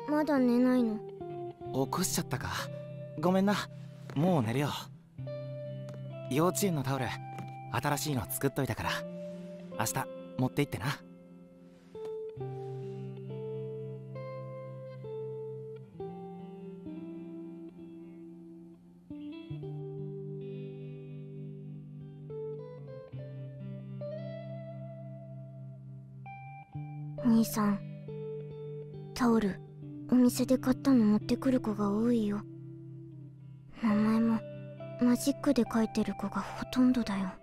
まだ寝ないの？ 起こしちゃったか。ごめんな。もう寝るよ。幼稚園のタオル新しいの作っといたから明日持って行ってな。 兄さん、タオルお店で買ったの持ってくる子が多いよ。名前もマジックで書いてる子がほとんどだよ。